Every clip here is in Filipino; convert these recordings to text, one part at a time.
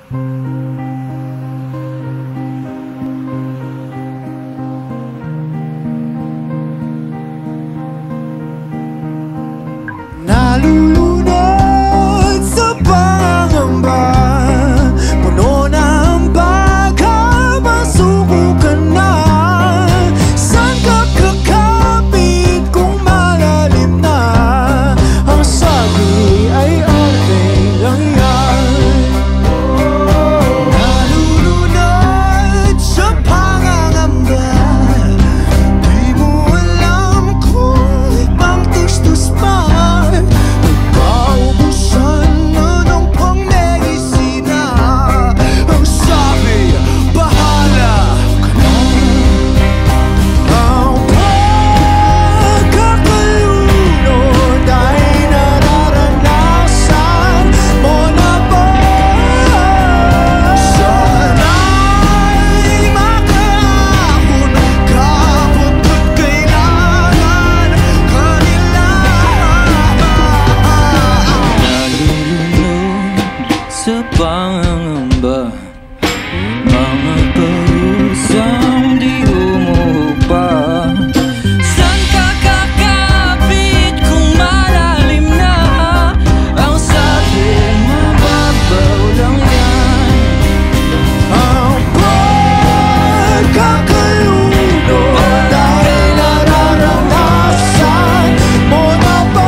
Nalulunod sa pangamba, puno ng baka, masuko ka na. Saan ka kakapit kung malalim na? Ang sabi ay okay lang yan. Nalulunod sa pangangamba, di mo alam kung ibang tustos pa. Sa pangangamba, mga parusang di umupa. Saan ka kakapit kung malalim na? Ang sabi mababaw lang yan. Ang pagkakalunod ay nararanasan mo na ba?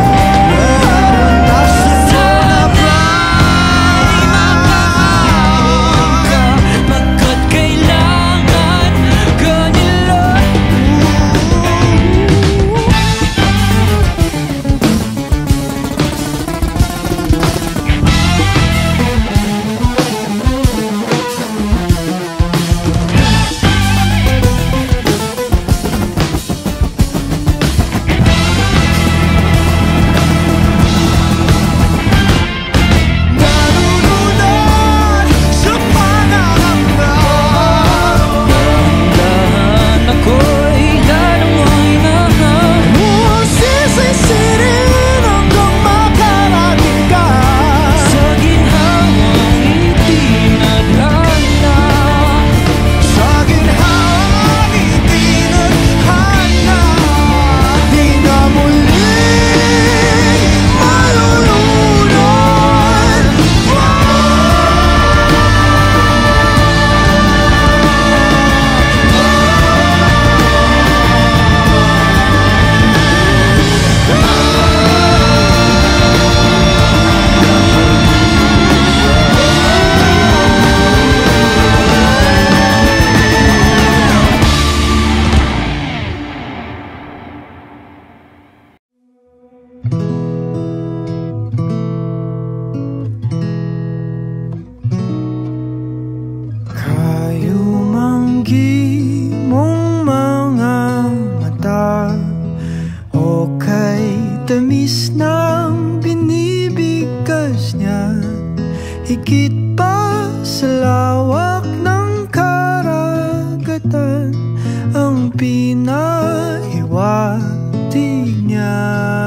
Kayumanggi mong mga mata, o kay tamis ng binibigkas niya, higit pa sa lawak ng karagatan, ang pinahiwatig niya.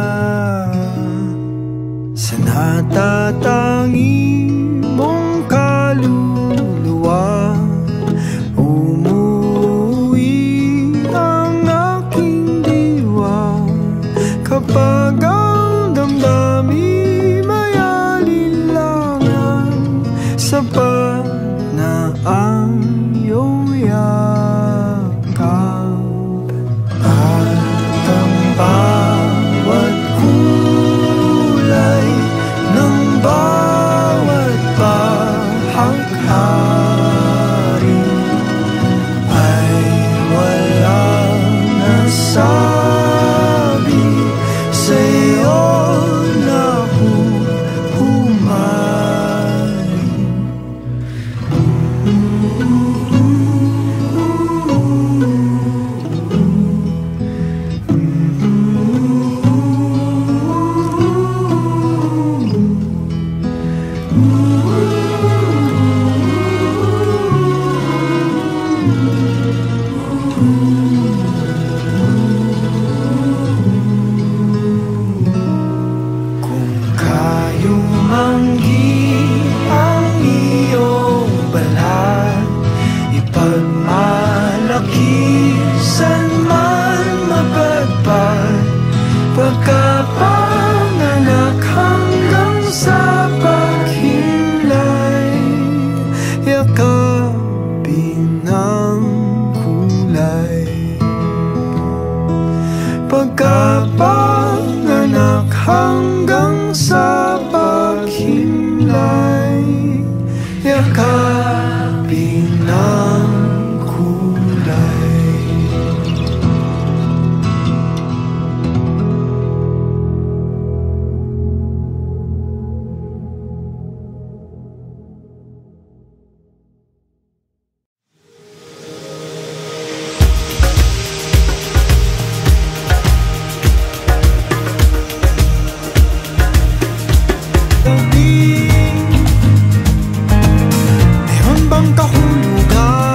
Sa natatangi mong kaluluwa, kapag ang damdamin may alinlangan, sapat na ang iyong yakap. At ang bawat kulay ng bawat bahaghari ay walang nasabi sa'yo na humaling. Kung kayumanggi ang iyong kulay, yakapin ng kulay. Meron bang kahulugan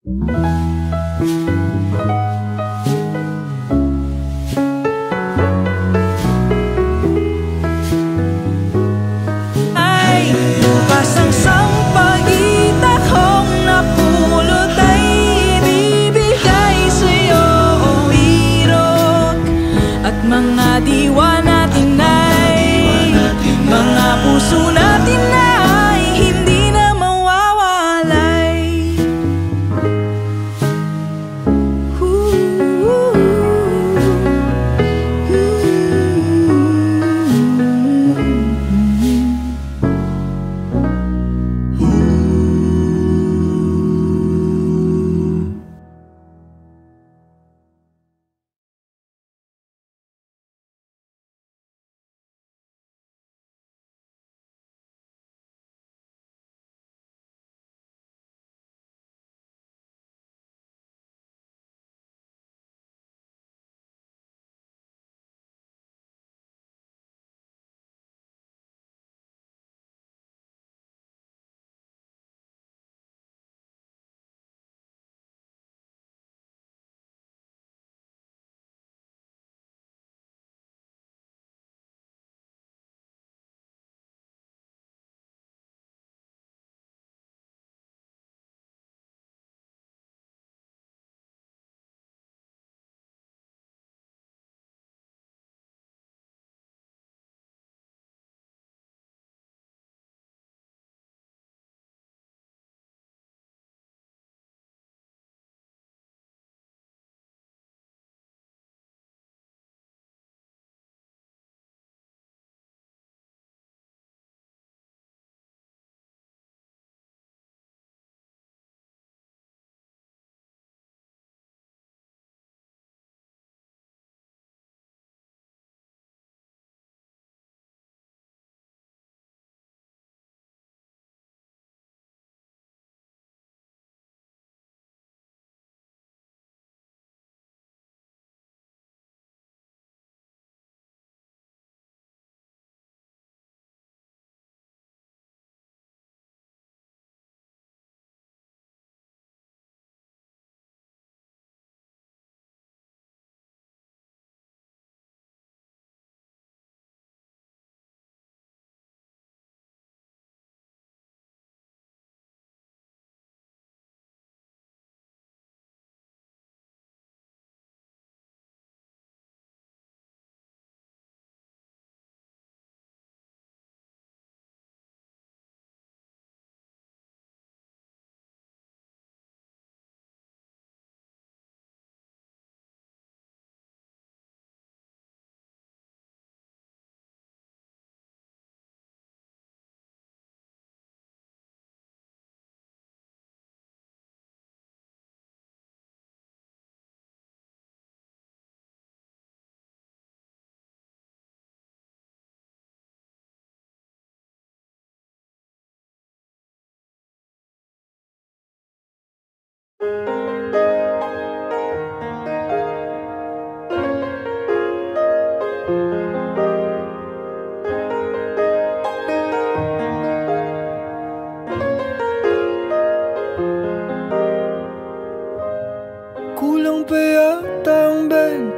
Kulang pa yata ang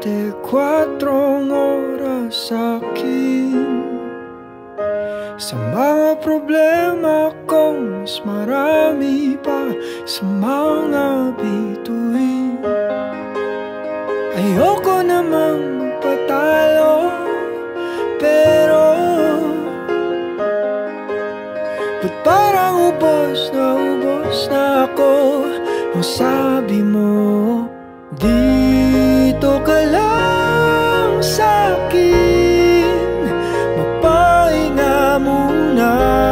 24 oras sa'kin. Sa mga problema ko, mas marami pa sa mga bituin. Ayoko namang magpatalo, pero ba't parang ubos na ako? Ang sabi mo, dito ka lang sa'kin, magpahinga muna,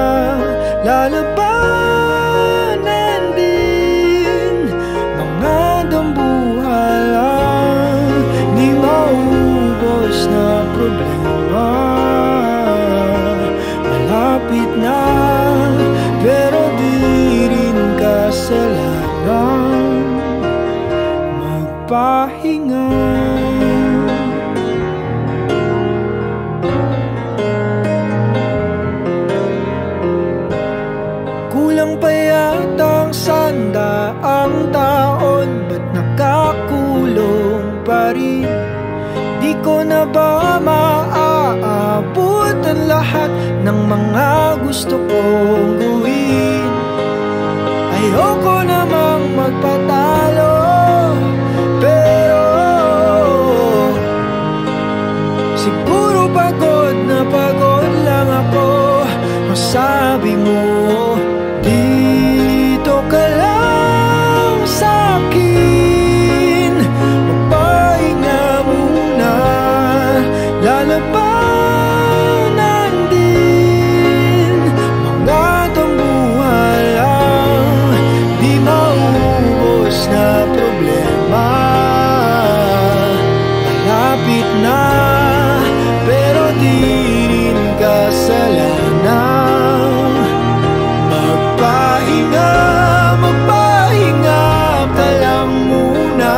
lalabanan din mga dambuhala, di maubos na problema, malapit na, pero di rin kasalanan magpahinga. Kulang pa yata ang 100 tao Di ko na ba maaabot ang lahat ng mga gusto kong gawin? Ayoko namang magpatalo, pero siguro pagod na pagod lang ako. Masabi mo, dito ka lang sa'kin, magpahinga muna. Lalabanan din mga tambuhan, di maubos na problema. Malapit na, pero di rin kasalanan. Magpahinga, magpahinga ka lang muna.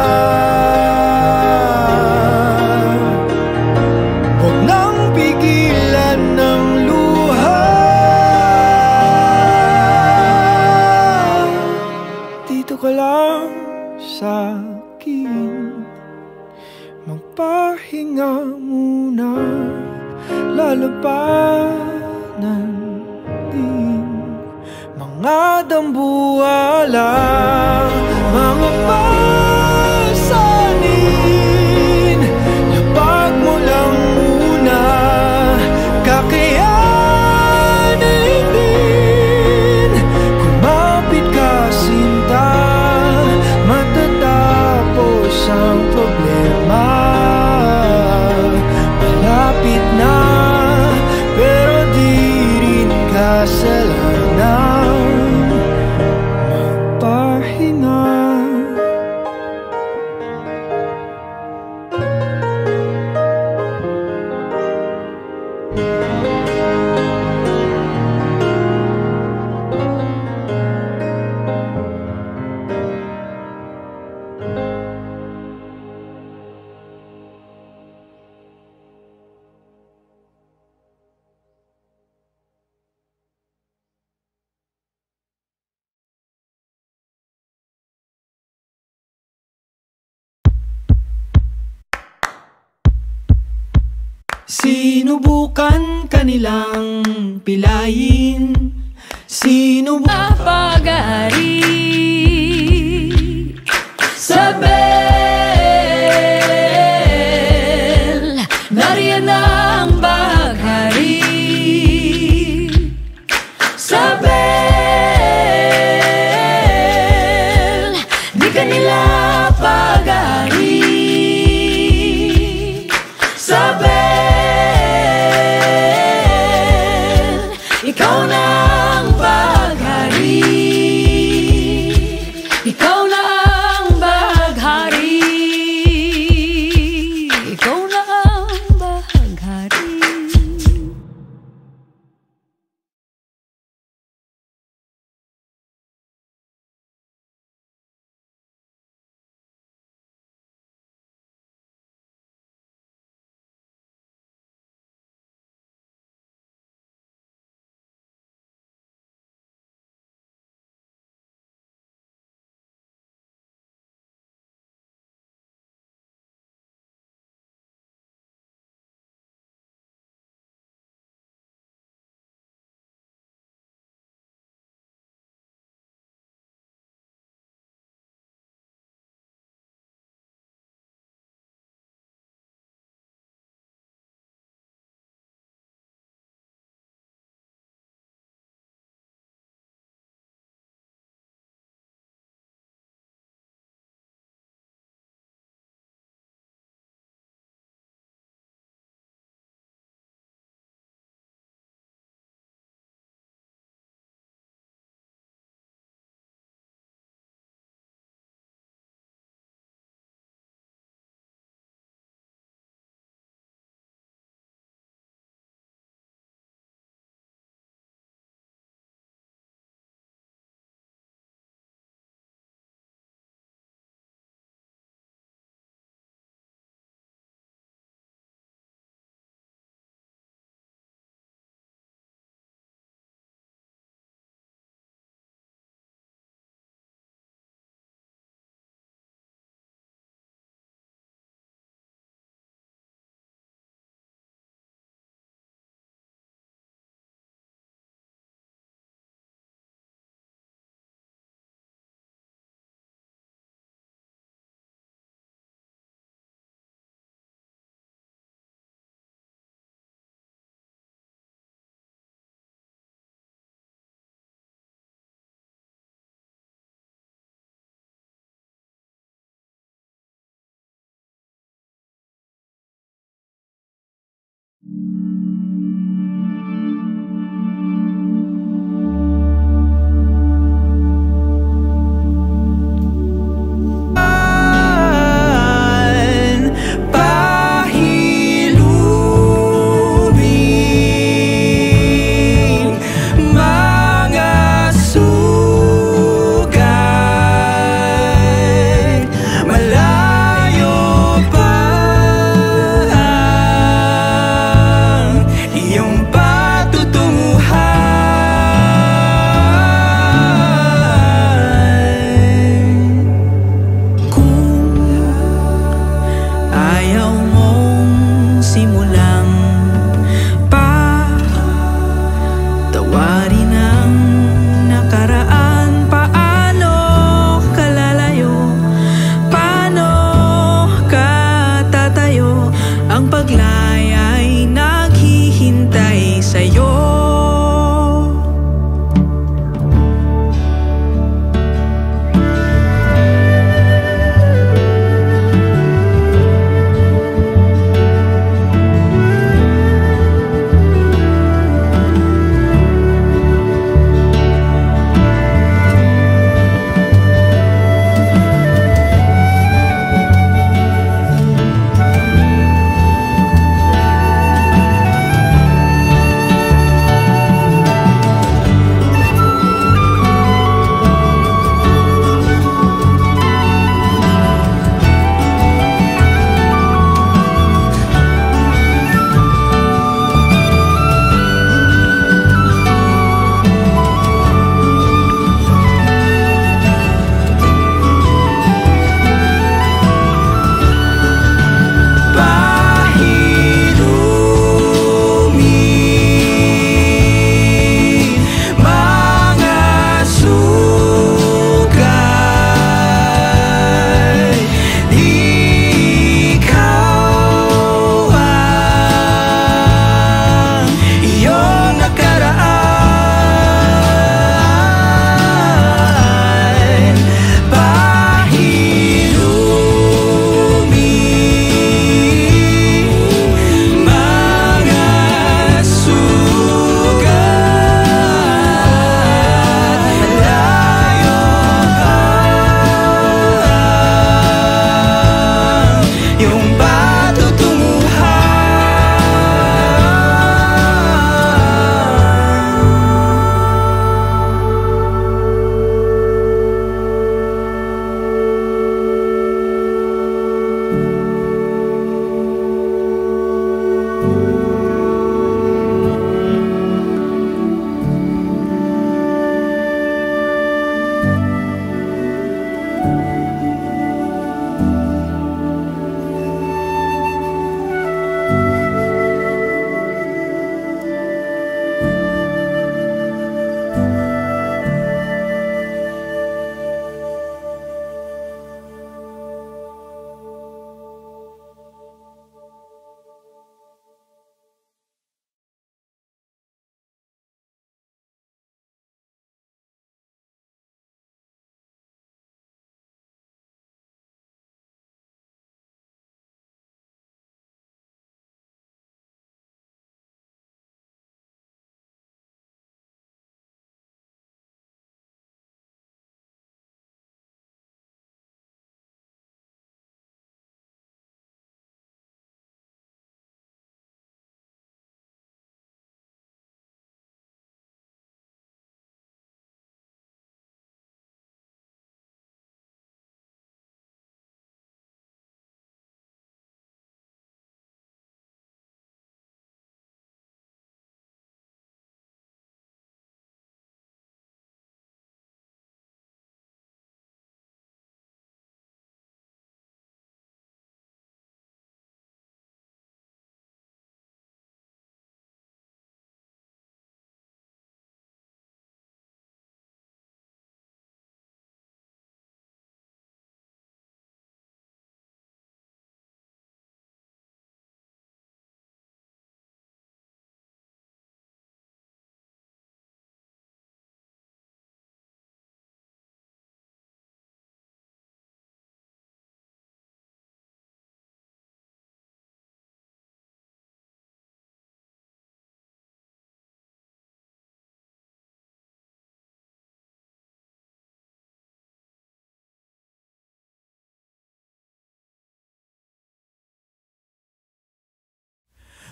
Huwag nang pigilan ng luha. Dito ka lang sa'kin, magpahinga muna. Lalabanan din mga dambuhala, mga pasanin. Labag mo lang muna, kakayanin din. Kumapit ka sinta, matatapos ang problema. Malapit na, pero di rin kasalanan. Magpahinga. Sinubukan kanilang pilayin, sinubukan Pag-ari sa bel, nariyan ang baghari sa bel, di kanila pag-ari sa bel. Ikaw na ang baghari, ikaw na ang baghari.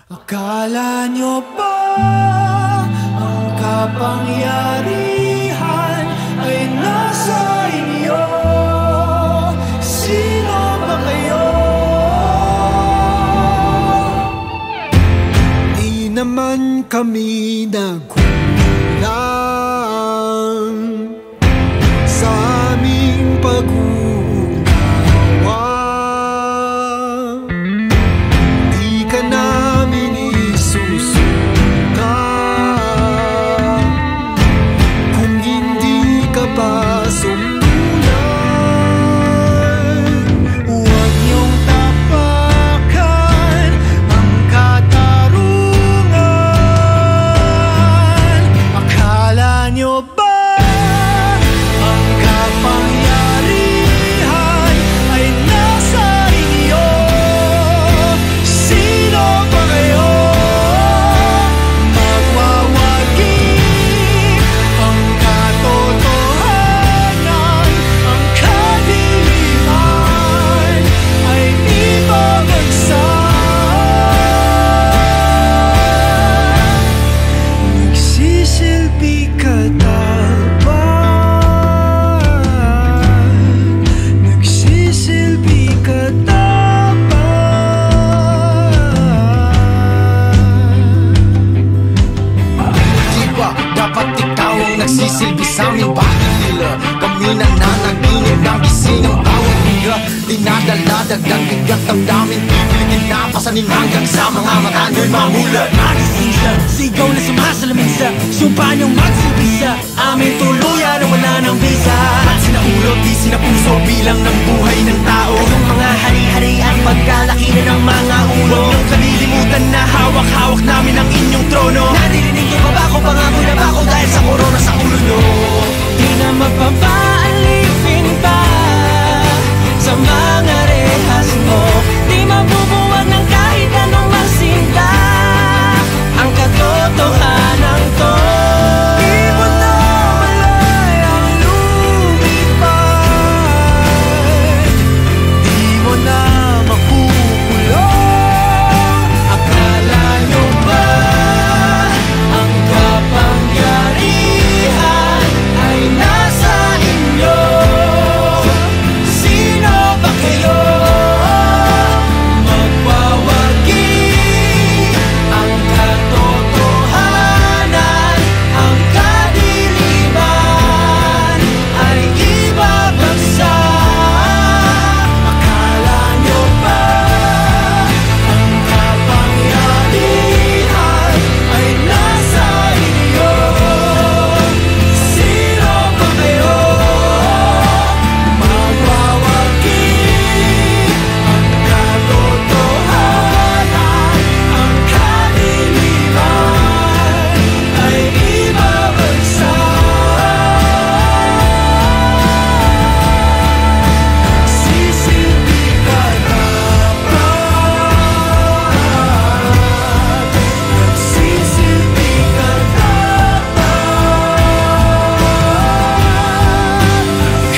Akala nyo ba ang kapangyarihan ay nasa inyo? Sino ba kayo? Di naman kami nagkulang sa aming pag-unawa. Di ka namin isusukan kung hindi ka pa sumulan. Huwag niyong tapakan ang katarungan. Akala niyo ba ang kapangyarihan ay nasa inyo? Sino ba kayo? Magwawagi ang katotohanan, ang kadiliman ay ibabagsak. Nagsisilbi ka dapat, nagsisilbi ka dapat. Di ba dapat ikaw ang nagsisilbi sa aming bakit nila? Kami nananaginip ng gising ng bawat higa. Dinadala dagdag bigat ang daming pipilitin na pasanin hanggang sa mga mata nyo'y mamulat. Magising sa sigaw na sumasalamin sa sumpa niyong magsilbi sa aming tuluyan na wala ng visa. At sinaulog, di sinapuso bilang ng buhay ng tao. Kayong mga hari-hari ang pagkalaki na ng mga ulo. Huwag niyong kalilimutan na hawak-hawak namin ang inyong trono. Naririnig niyo ba ba ako pangako na ba ako dahil sa korona sa ulo niyo? Di na mapapaalipin pa sa mga rehas mo. Di mabubuwag ng kahit anong magsinta ang katotohanan to. Di mo na malayang lumipad, di mo na makukulong. Akala nyo ba ang kapangyarihan ay nasa inyo? Sino ba kayo? Magwawagi ang katotohanan, ang kadiliman ay ibabagsak. Akala nyo ba ang kapangyarihan ay nasa inyo? Sino ba kayo? Magwawagi ang katotohanan, ang kadiliman ay ibabagsak. Nagsisilbi ka dapat, nagsisilbi ka dapat.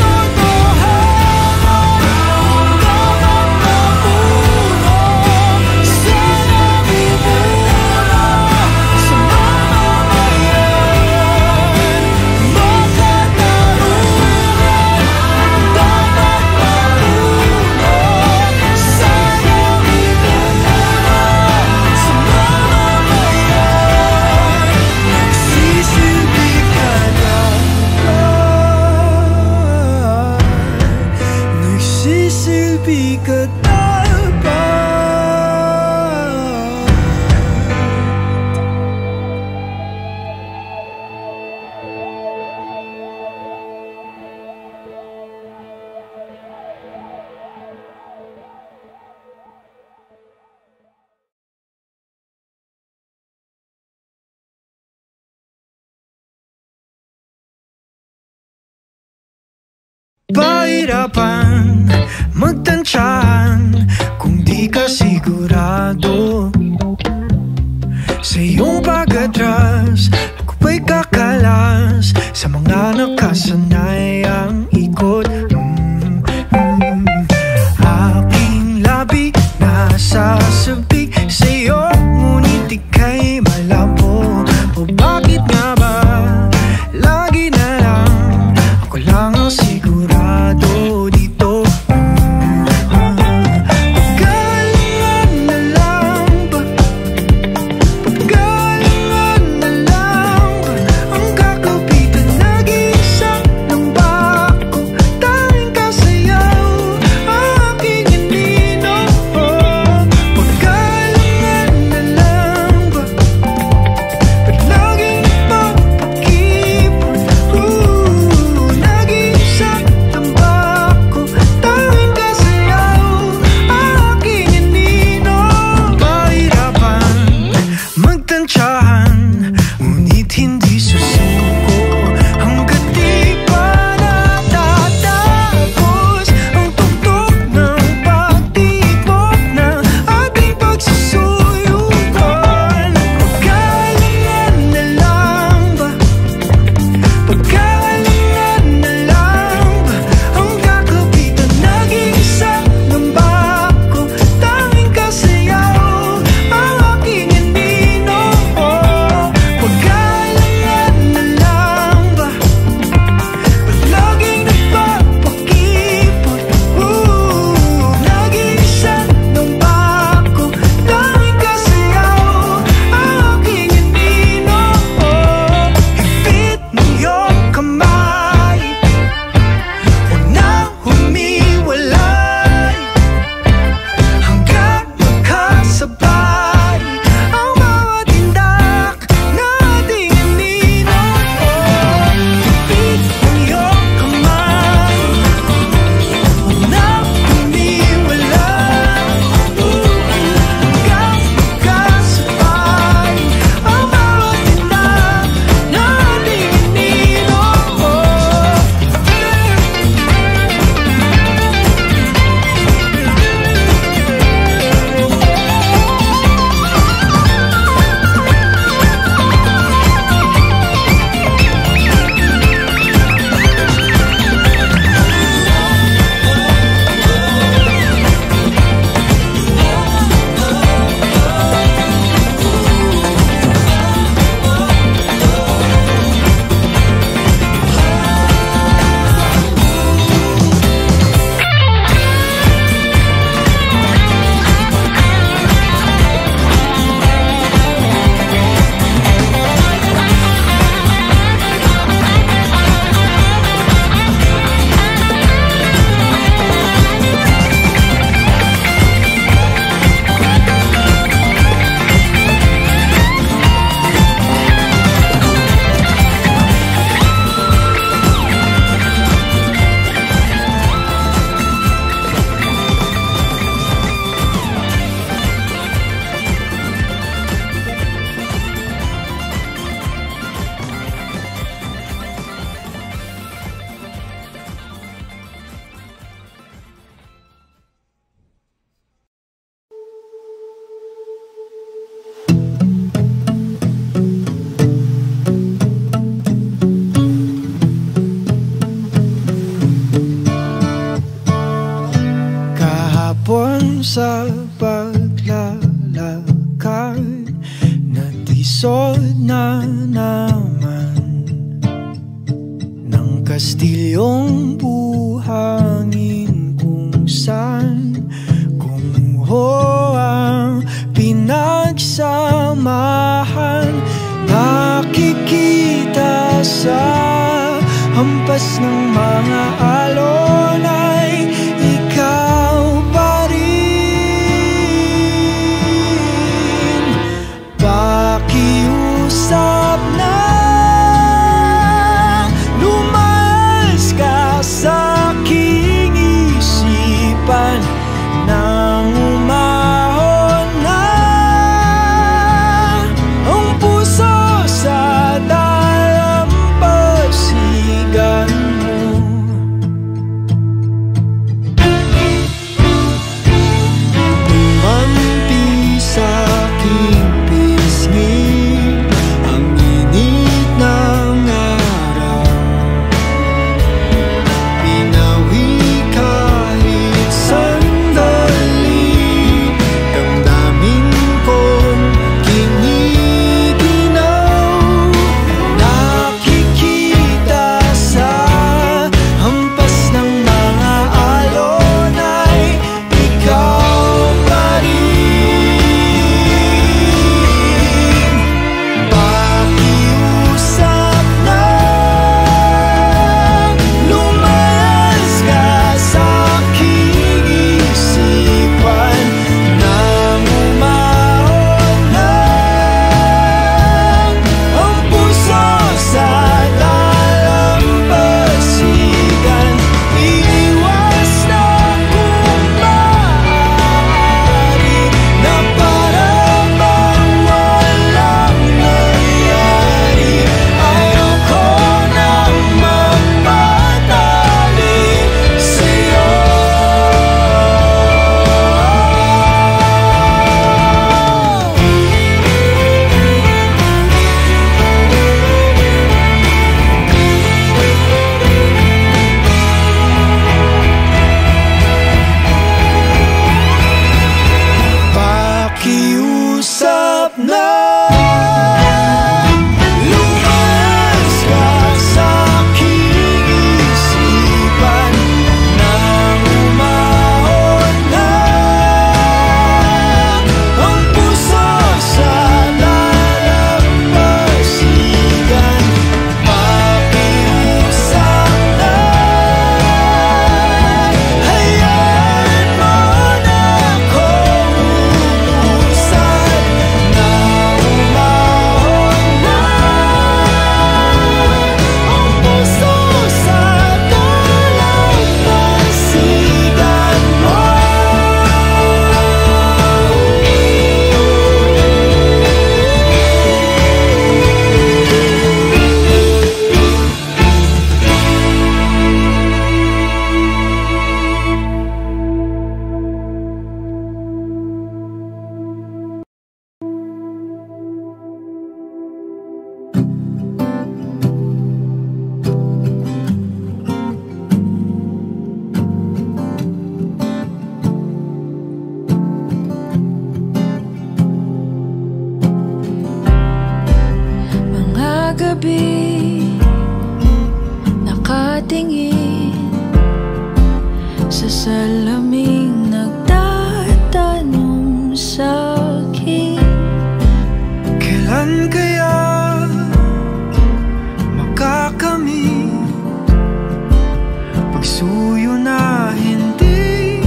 Katotohanan ang mamuno sa namumula sa mamamayan. Makatarungan dapat mamuno sa namumula sa mamamayan. Nagsisilbi ka dapat, nagsisilbi ka dapat. Pahirapan magtansyahan kung di ka sigurado sa iyong pag-atras. Ako ba'y kakalas sa mga nakasanayang ikot? Aking labi nasasabik sa'yo. sa paglalakad, natisod na naman ng kastilyong buhangin kung saan kumuho ang pinagsamahan. Nakikita sa hampas ng mga alon ay ikaw pa rin. Pakiusap na lumayas ka sa aking isipan nang umahon na ang puso sa dalampasigan mo. Umanti sa aking pisngi ang init ng araw, pinawi kahit sandali, damdamin kong kiniginaw. Nakikita sa hampas ng mga alon ay ikaw pa rin. Pakiusap na lumayas ka sa aking isipan nang umahon na ang puso sa dalampasigan. Iiwas na kung maaari na para bang walang nangyari. Ayoko nang magpatali sa'yo. Pakiusap na lumayas ka sa aking isipan nang umahon na ang puso sa dalampasigan. Pakiusap na hayaan mo na akong umusad na umahon na ang puso sa dalampasigan mo. Mga gabi nakatingin sa salaming nagtatanong sa'kin, kailan kaya makakamit pagsuyo na hindi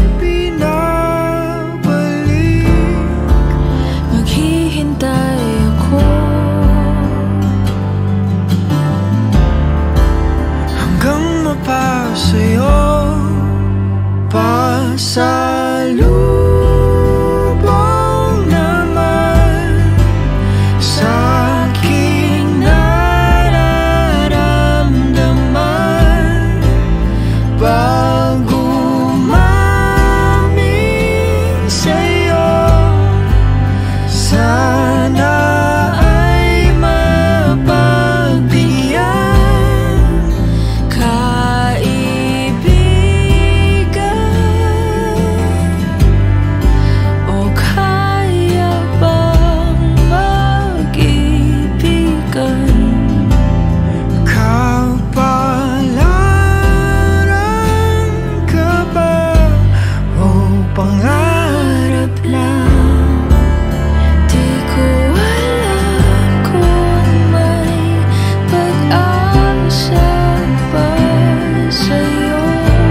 pinabalik. Maghihintay ako hanggang mapasa'yo pa lang. Di ko alam kung may pag-asa pa sa'yo.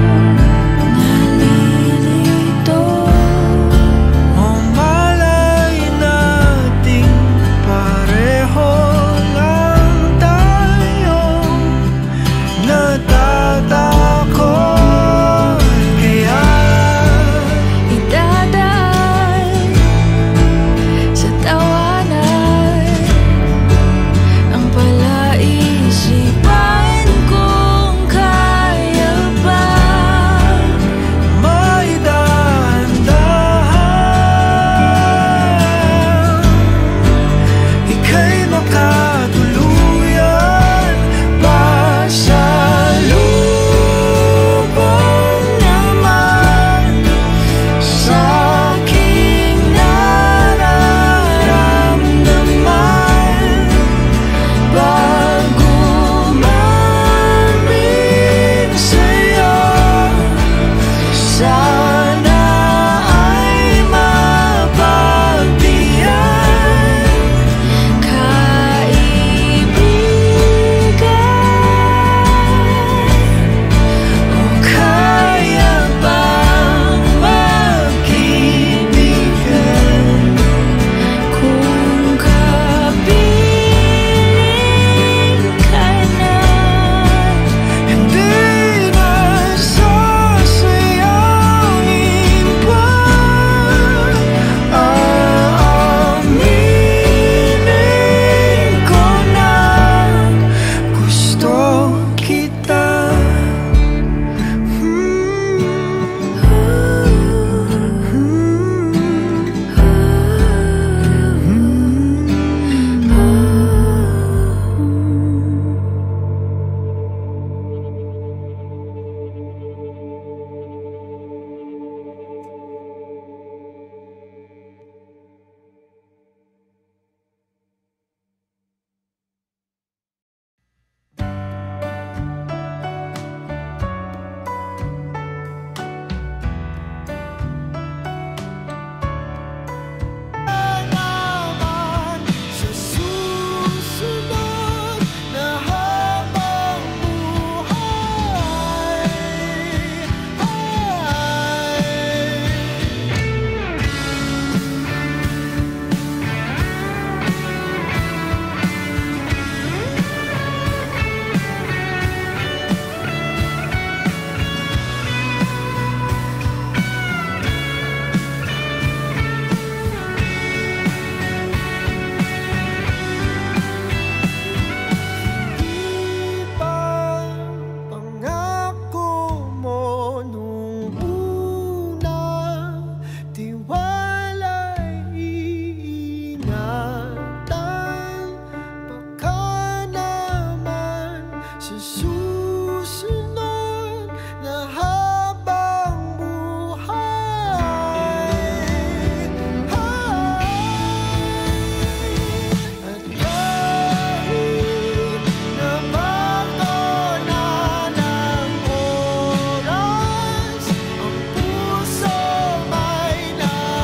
Nalilito. O malay nating pareho lang tayong natatakot. Kaya Idadaan sa tawanan ang palaisipan kung kaya ba may dahan-dahan ika'y makatuluyan. Pasalubong naman sa'king nararamdaman bago mamin sa'yo. Sana ay mapagbigyan, kaibigan. O kaya bang magkaibigan kung kapiling ka na? Hindi na sasayangin pa. Aaminin ko na gusto kita. Naman sa susunod na habang buhay pangako mo nung una, tiwala'y iingatan. Baka naman sa susunod na habang buhay at kahit na bago na ng oras, ang puso may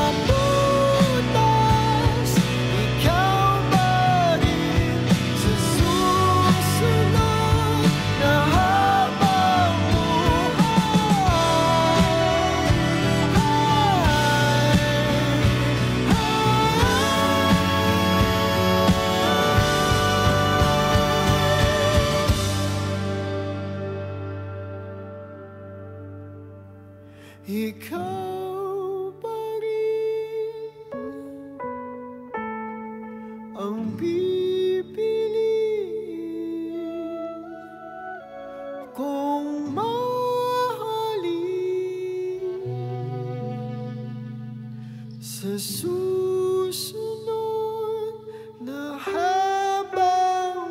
nabutas. Ikaw pa rin sa susunod na habang ikaw pa rin ang pipiliin kung mahalin sa susunod na habang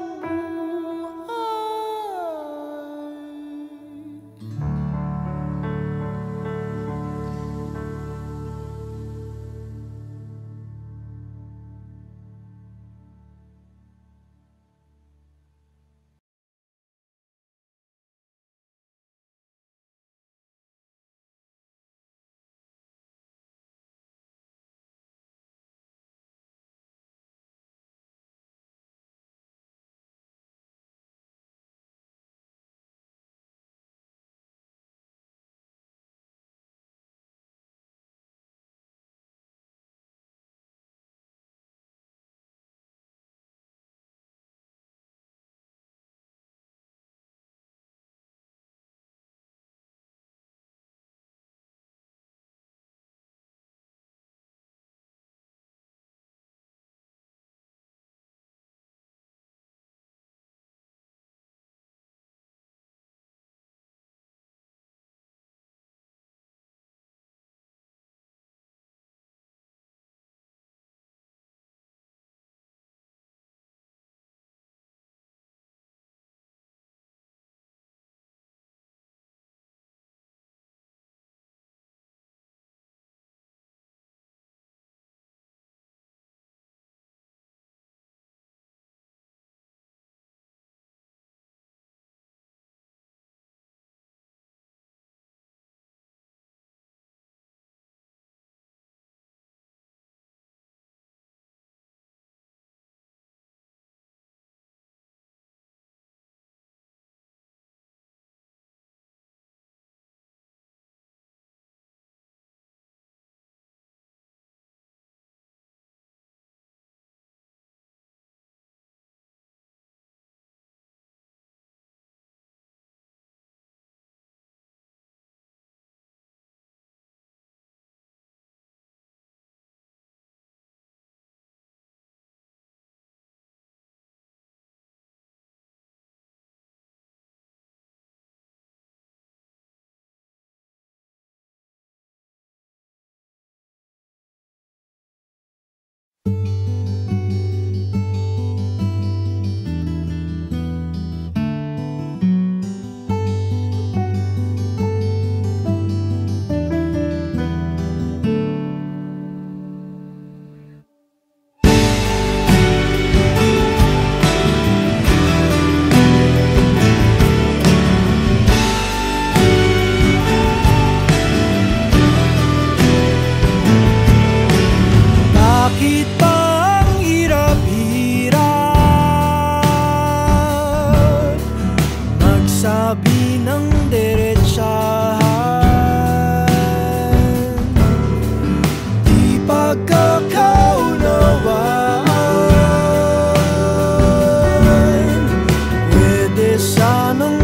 pagkakaunawaan, pwede sanang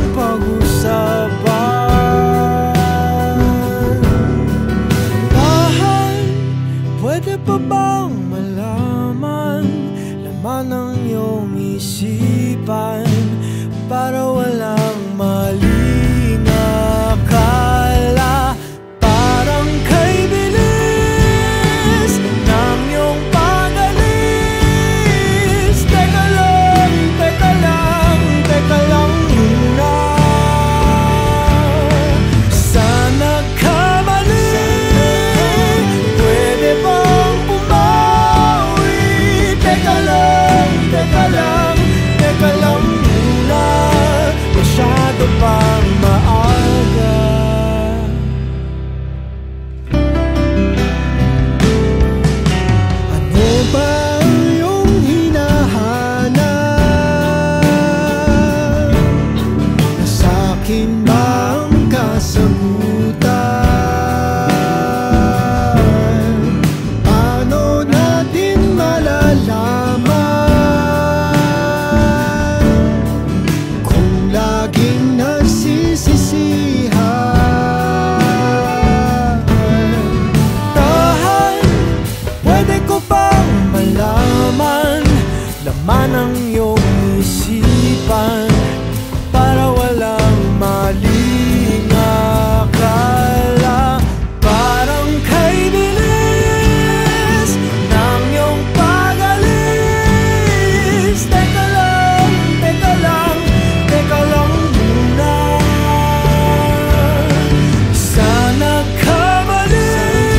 pag-usapan. Mahal, pwede pa bang malaman laman ng iyong isipan, para walang maling akala? Parang kay bilis ng iyong pag-alis. Teka lang, teka lang, teka lang muna. Sana kamali, pwede bang bumawi? Teka lang, teka lang, teka lang muna. Masyado pang maaga. Ano ba ang iyong hinahanap? Nasa akin ba ang kasagutan? Paano natin malalaman kung laging nagsisisihan? Tahan, pwede ko bang malaman laman ng iyong isipan, para walang maling akala? Parang kay bilis ng iyong pag-alis. Teka lang, teka lang, teka lang muna. Sana kamali,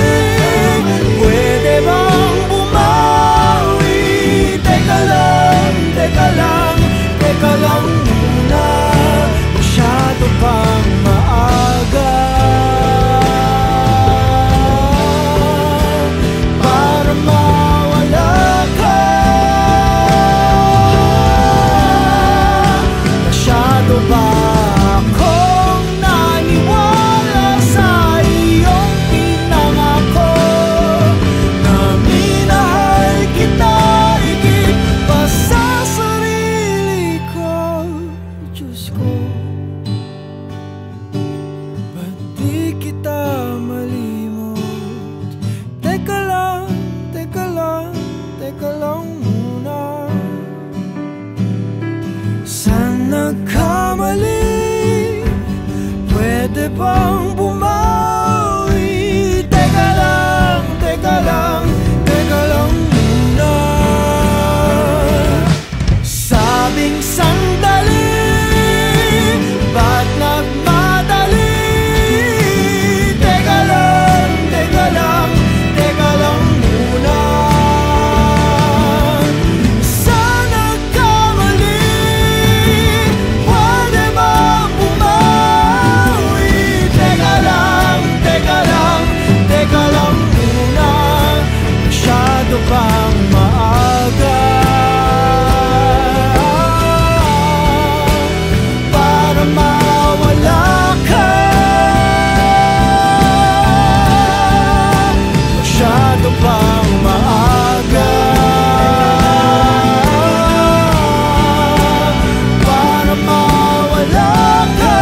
pwede bang bumawi? Teka lang, teka lang, teka lang muna. Masyado pang maaga para mawala ka. Masyado ba akong naniwala sa iyong pinangako na minahal kita higit pa sa sarili ko? Diyos ko, ba't di kita malimot? Teka lang, teka lang, teka lang muna. Sana kamali, pwede bang bumawi? Teka lang, teka lang, teka lang muna. Sabing sandali, ba't nagmadali? Teka lang, teka lang, teka lang muna. Sana kamali, pwede bang bumawi? Teka lang, teka lang, teka lang muna. Masyado pang maaga para mawala ka. Masyado pang maaga para mawala ka.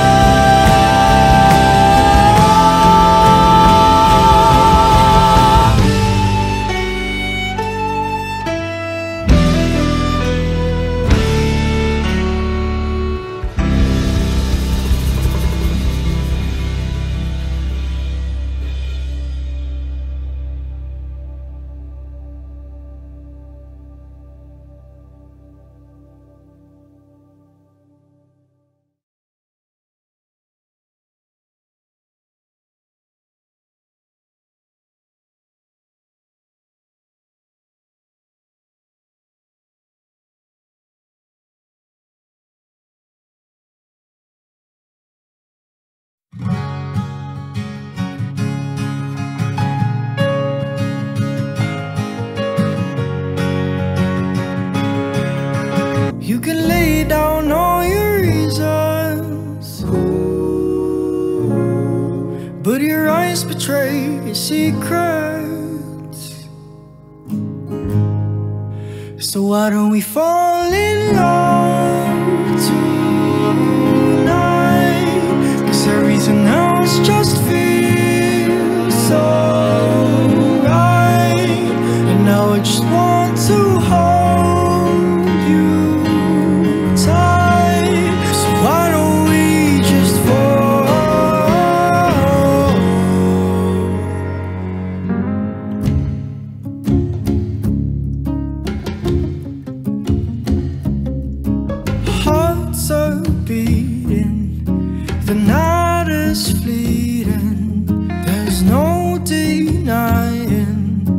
You can lay down all your reasons, but your eyes betray your secrets. So why don't we fall in love tonight? 'Cause everything else just feels so right. And now I just want to hold you tight. So why don't we just fall? Hearts are beating, the night is fleeting, there's no denying.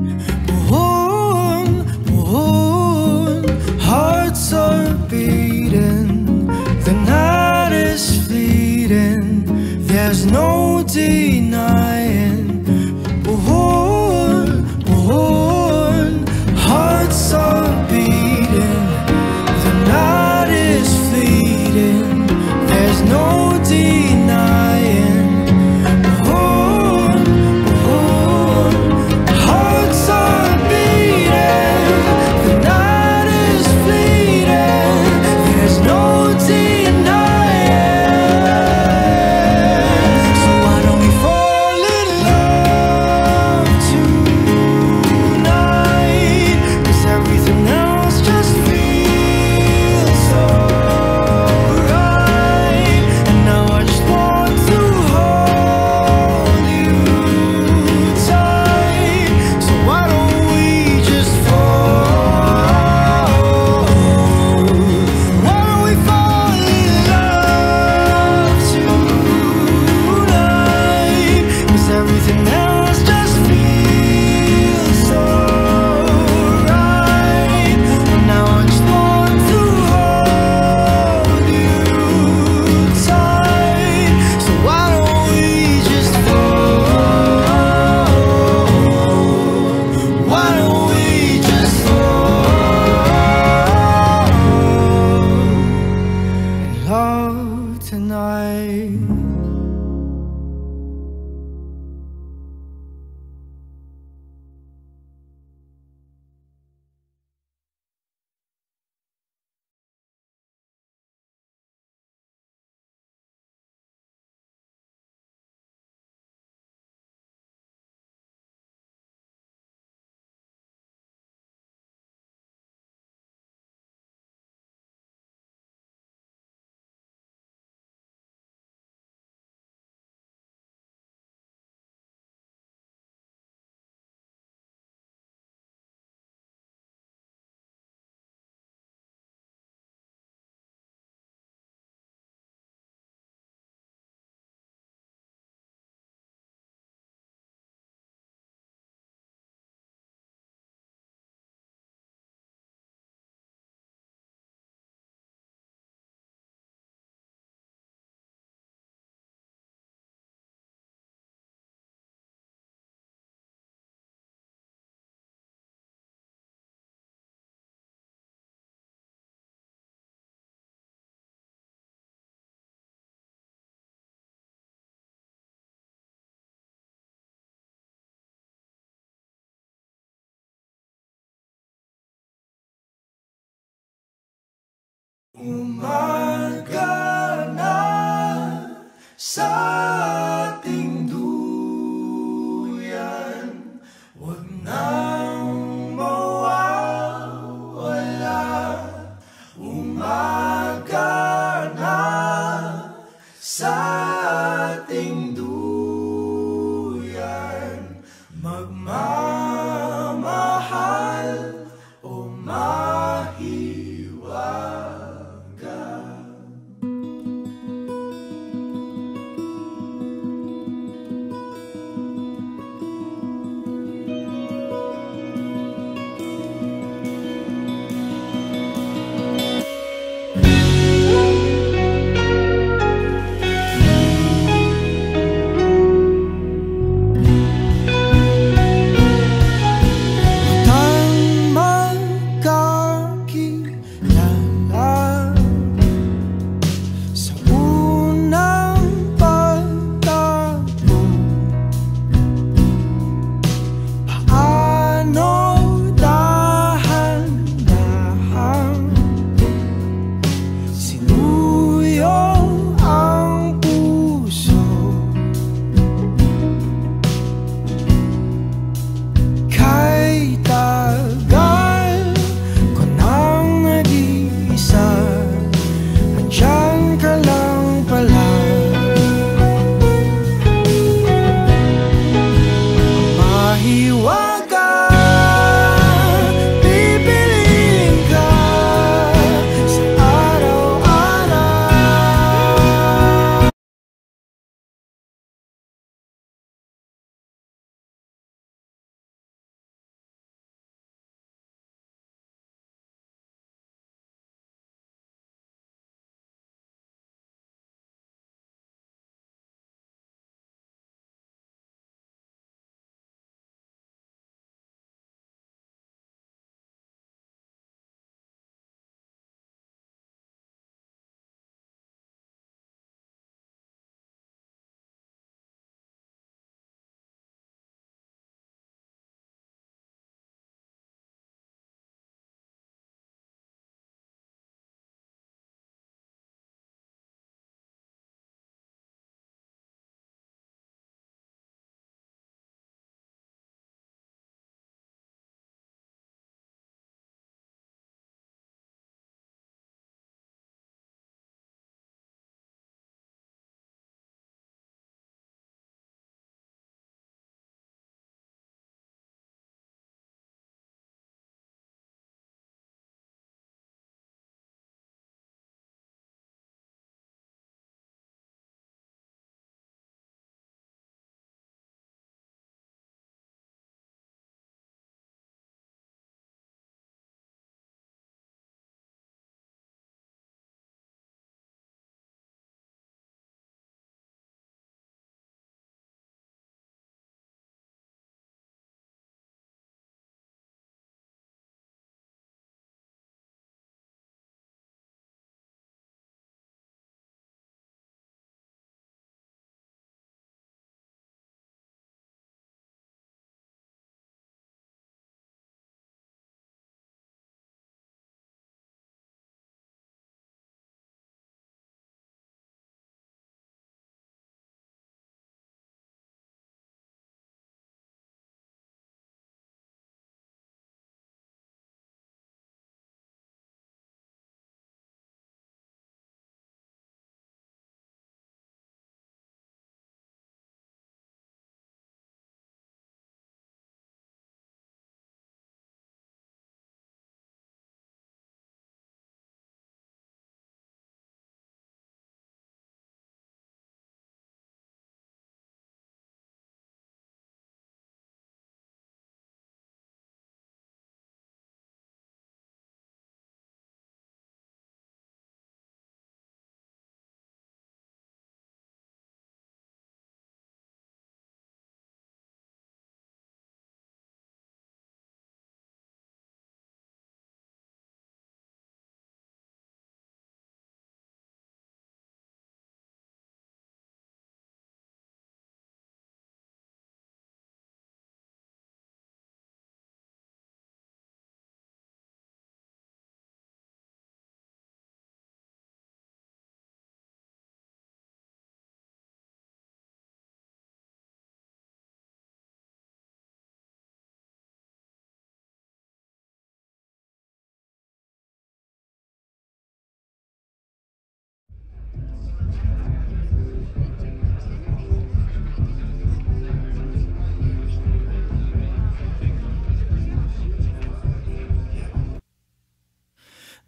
Hearts are beating, the night is fleeting, there's no denying. Hearts are beating, the night is fleeting, there's no denying. Hearts are beating, the night is fleeting, there's no denying. So why don't we fall in love tonight? 'Cause everything else just feels so right. And now I just want to hold you tight. So why don't we just fall? Why don't we fall in love tonight? 'Cause everything else just feels so right. And now I just want to hold you tight. So why don't we just fall? Why don't we just fall in love tonight? Umaga na sa ating duyan, huwag nang mawawala. Umaga na sa ating duyan, magmamahal o mahiwaga.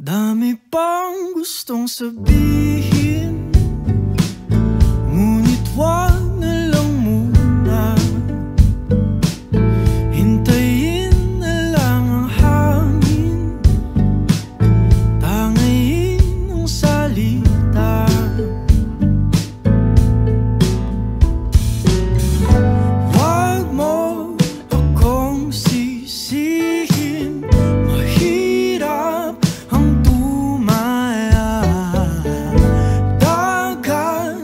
Dami pang gustong sabihin, ngunit wag na lang muna. Hintayin na lang ang hangin, tangayin ang salita. Wag mo akong sisihin, mahirap ang tumaya. Dagat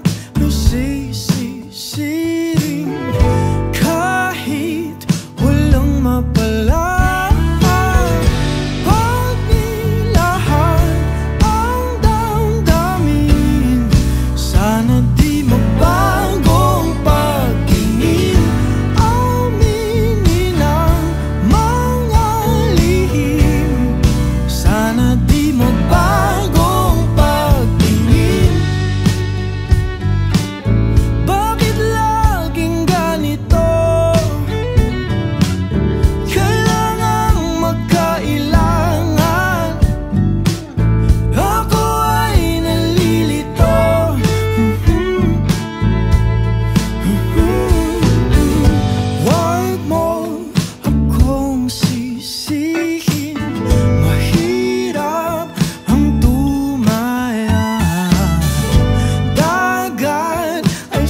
nasisisiring kahit walang mapala. Pag nilahan ang damdamin, sana di magbagong pagtingin. Aminin ang mga lihim, sana di magbagong pagtingin. Bakit laging ganito? Kailangang magkailangan. Ako ay nalilito. Wag mo akong sisihin, mahirap ang tumaya. Dagat ay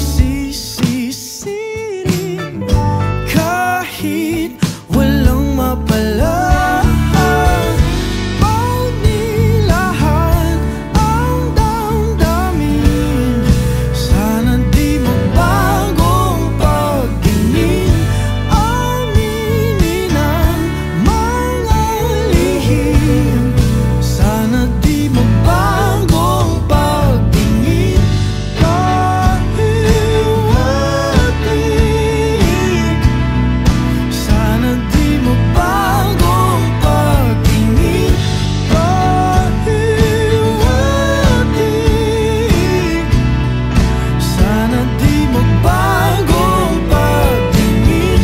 sisisirin kahit walang mapala. Pag nilahan ang damdamin, sana di magbagong pagtingin. Aminin ang mga lihim, sana di magbagong pagtingin. Pahiwatig, sana di magbagong pagtingin. Pahiwatig, sana di magbagong pagtingin.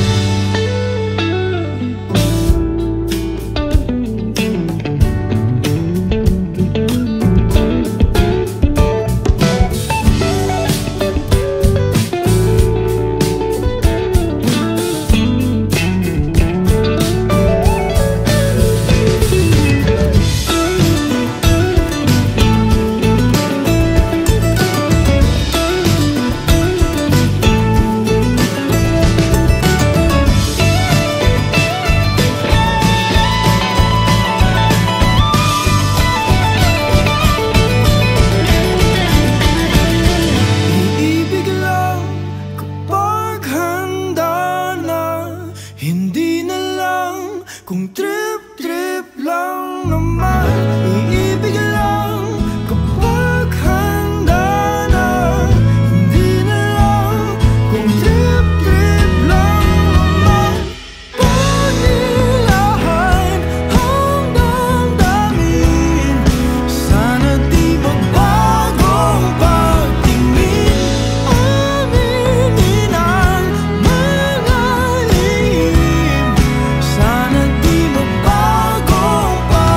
Iibig lang kapag handa na, hindi na lang kung trip-trip lang naman. Iibig lang kapag handa na, hindi na lang kung trip-trip lang naman. Pag nilahan ang damdamin, sana di magbagong pagtingin. Aminin ang mga lihim, sana di magbagong pagtingin.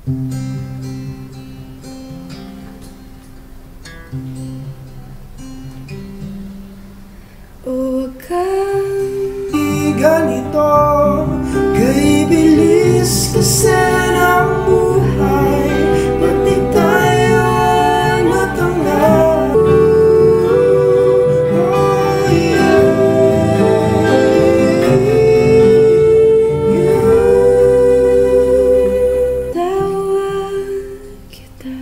Huwag kang Ganito, kay bilis kasi ng buhay, pati tayo matanggal. Oh yeah, tawag kita,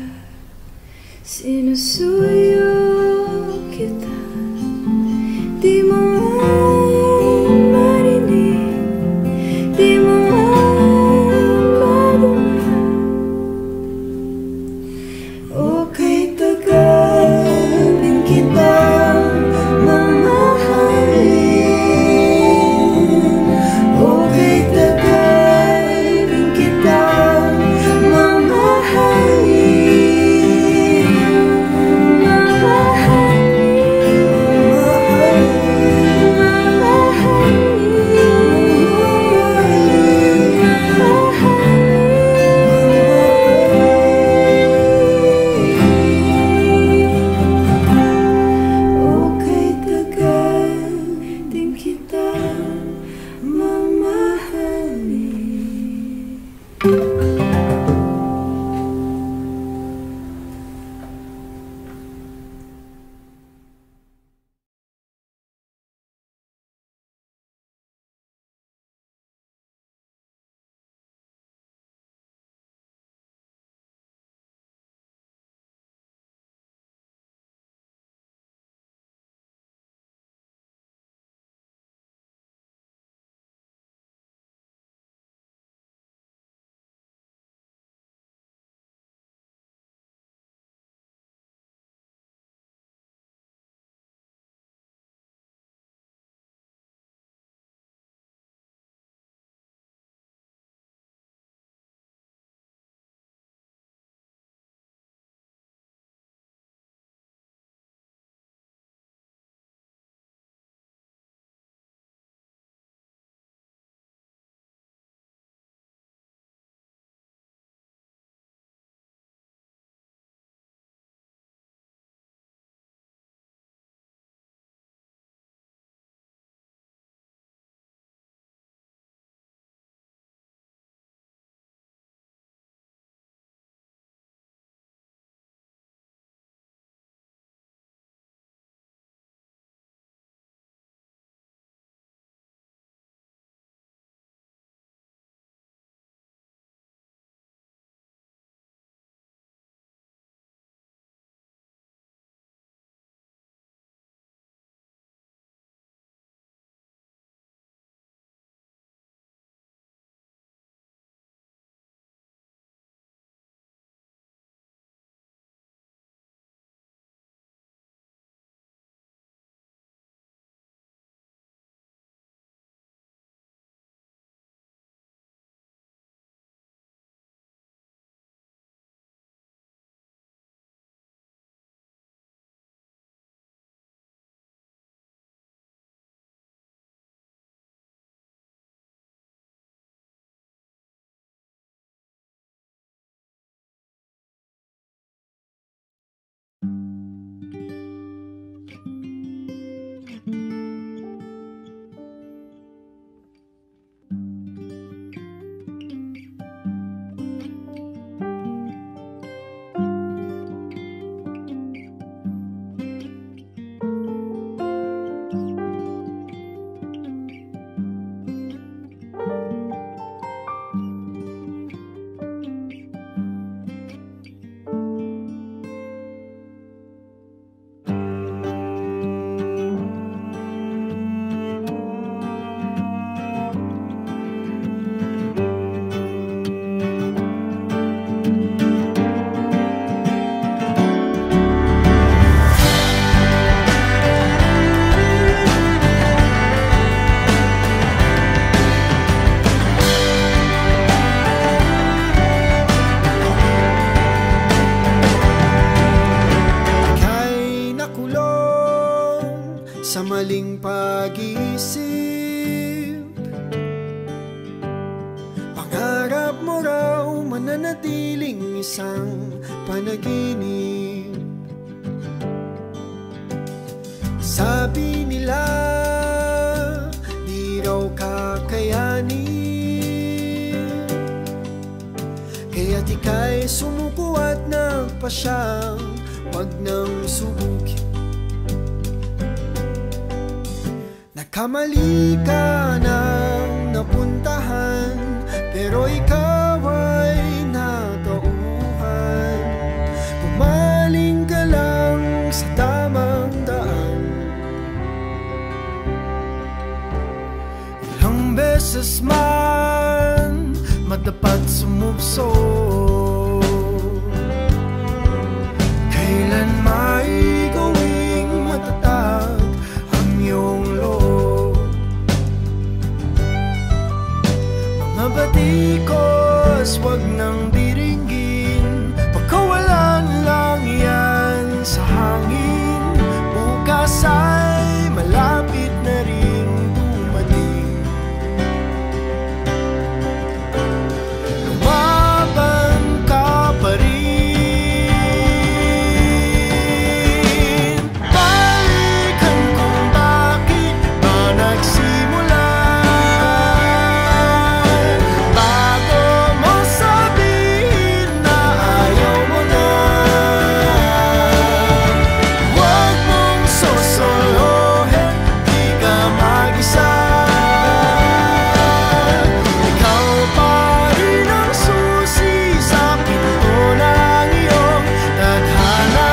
sinusuyo kita. Di mo marinig, di mo pa siyang wag nang subukin. Nagkamali ka nang napuntahan, pero ikaw ay natauhan. Pumaling ka lang sa tamang daan. Ilang beses man matapat sumubso, kailan may gawing matatag ang iyong loob. Mga batikos, wag nang diringgin, pagkawalan lang yan sa hangin. Bukas ay malapit na ring dumating. Lumaban ka pa rin. Balikan kung bakit ba nagsimulan, bago mo sabihin na ayaw mo na. Huwag mong sosolohin, di ka mag-isa. Ikaw pa rin ang susi sa pinto ng iyong tadhana.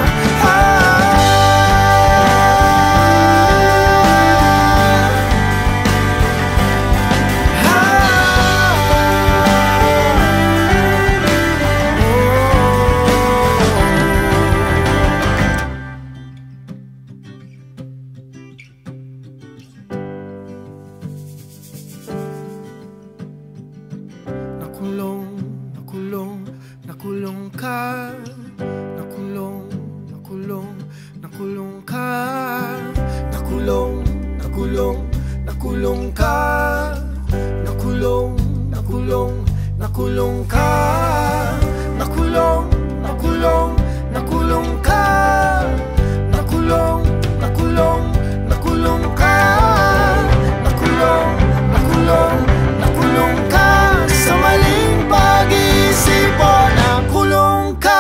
Nakulong, nakulong, nakulong ka. Nakulong, nakulong, nakulong ka. Nakulong, nakulong, nakulong ka. Nakulong, nakulong, nakulong ka. Nakulong, nakulong, nakulong ka. Nakulong, nakulong, nakulong ka. Nakulong, nakulong, nakulong ka. Sa maling pag-iisip o nakulong ka.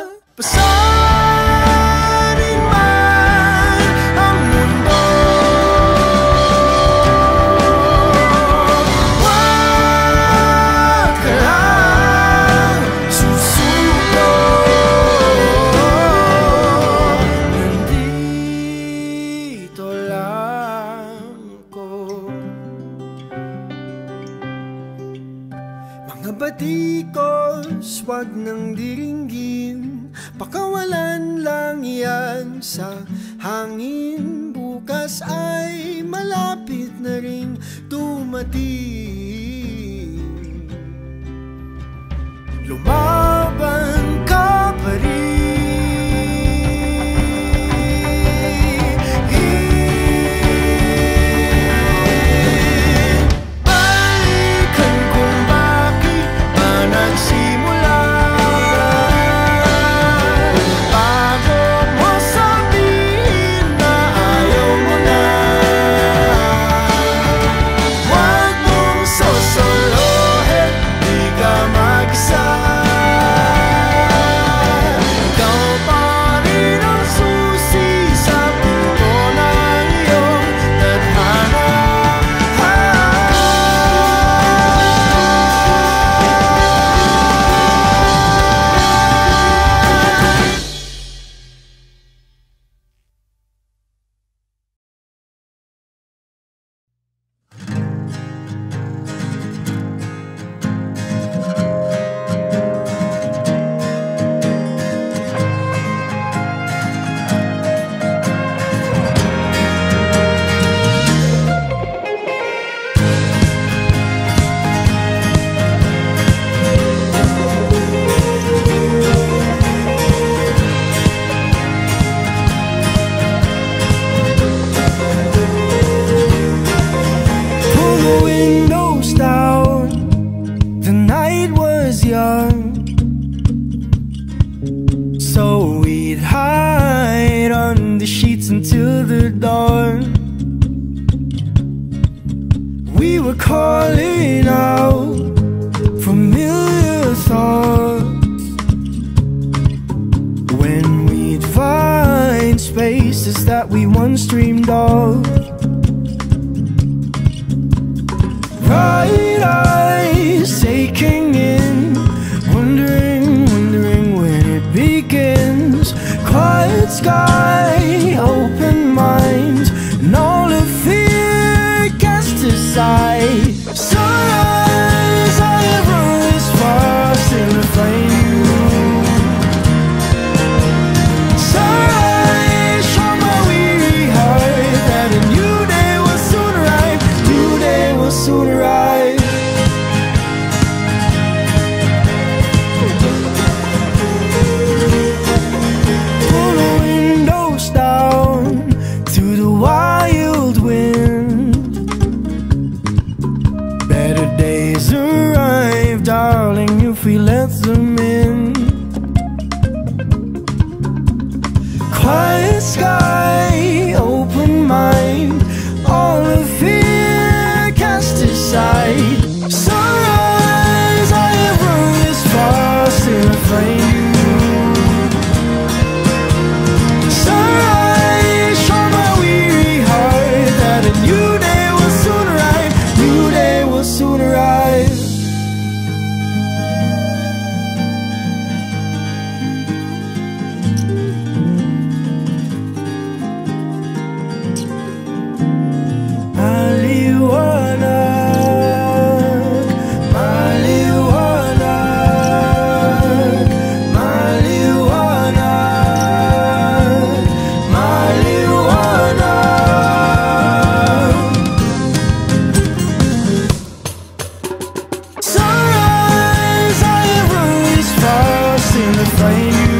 Pasanin man ang mundo, wag ka lang susuko. Nandito lang ko. Mga batikos, wag nang diringgin, pakawalan lang yan sa hangin. Bukas ay malapit na ring dumating. Lumaban ka pa rin. Balikan kung bakit ba nagsimulan, bago mo sabihin na ayaw mo na. Huwag mong sosolohin, di ka mag-isa. Ikaw pa rin ang susi sa pinto ng iyong tadhana. Pull the windows down, the night was young, so we'd hide on the sheets until the dawn. We were calling out familiar thoughts, that we once dreamed of. Bright eyes taking in, wondering when it begins. Quiet sky, open mind, and all of fear cast aside. Sunrise, I have run this far, still to find you. Sunrise, show my weary heart that a new day will soon arrive. New day will soon arrive. Pull the windows down to the wild wind. Better days arrive, darling, if we let them in. Quiet sky, open mind, all of fear cast aside. Sunrise, I have run this far, still to find you. Sunrise, show my weary heart that a new day will soon arrive. New day will soon arrive. Sunrise, I have run this far, still to find you.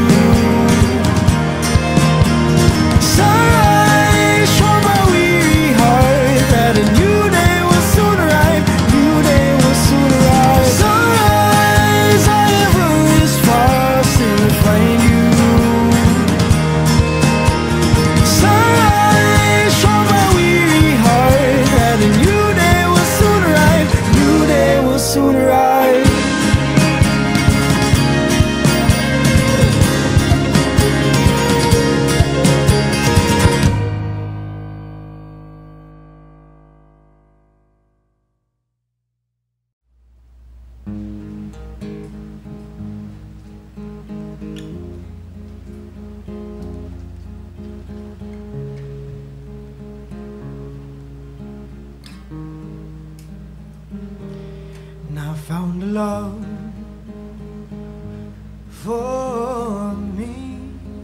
Sunrise, show my weary heart that a new day will soon arrive. New day will soon arrive. Sunrise, I have run this far, still to find you. Sunrise, show my weary heart that a new day will soon arrive. New day will soon arrive. And I found a love for me.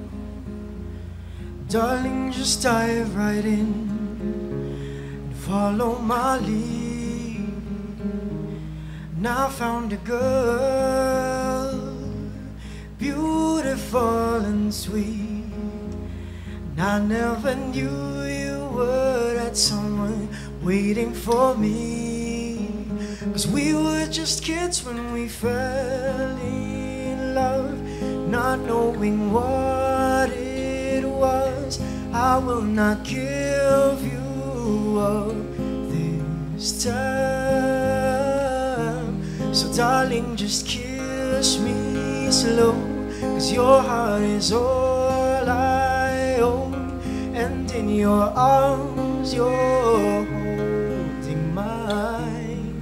Darling, just dive right in and follow my lead. And I found a girl, beautiful and sweet. And I never knew you were that someone waiting for me. 'Cause we were just kids when we fell in love, not knowing what it was. I will not give you up this time. So darling, just kiss me slow, 'cause your heart is all I own. And in your arms you're holding mine.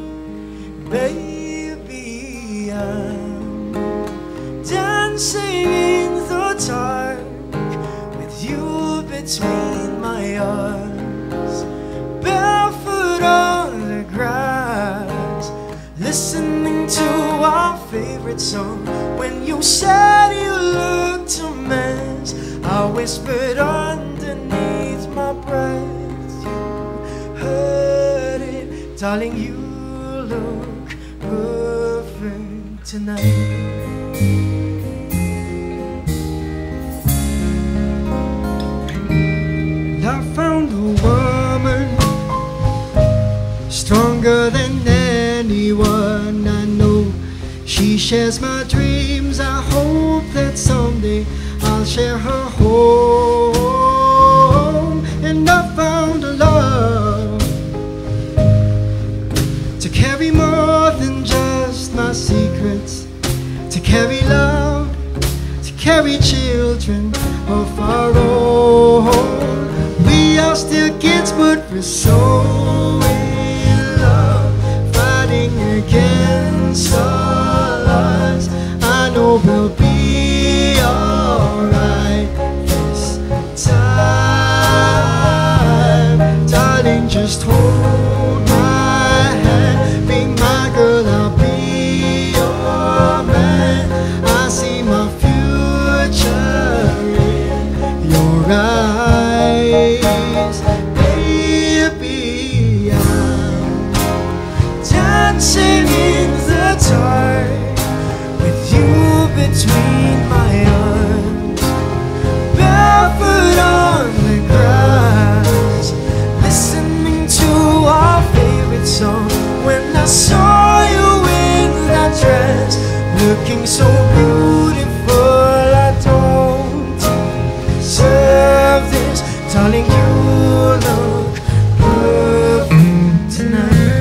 Baby, I'm dancing in the dark with you between my arms, barefoot on the grass, listening to our favorite song. When you said you looked a mess, I whispered underneath my breath. You heard it, darling, you look perfect tonight. And I found a woman stronger than anyone I know. She shares my dreams. I hope that someday I'll share her home. And I found a love to carry more than just my secrets, to carry love, to carry children of our own. we're so in love, fighting against all odds. I know we'll be alright this time. Darling, just hold my hand, be my girl, I'll be your man. I see my future in your eyes, baby. I'm dancing in the dark with you between my arms, barefoot on the grass, listening to our favorite song. When I saw you in that dress, looking so beautiful, I don't deserve this. Darling, you look perfect tonight.